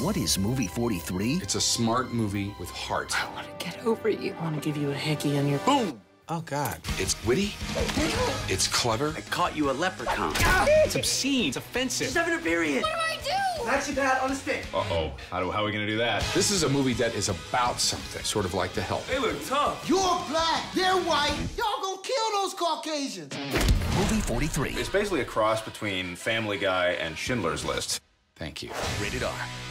What is movie 43? It's a smart movie with heart. I want to get over you. I want to give you a hickey on your boom. Oh, God. It's witty. It's clever. I caught you a leprechaun. It's obscene. It's offensive. She's having a period. What do I do? Maxi pad on a stick. Uh-oh. How are we gonna do that? This is a movie that is about something, sort of like The Help. They look tough. You're black, they're white. Y'all gonna kill those Caucasians. Movie 43. It's basically a cross between Family Guy and Schindler's List. Thank you. Rated R.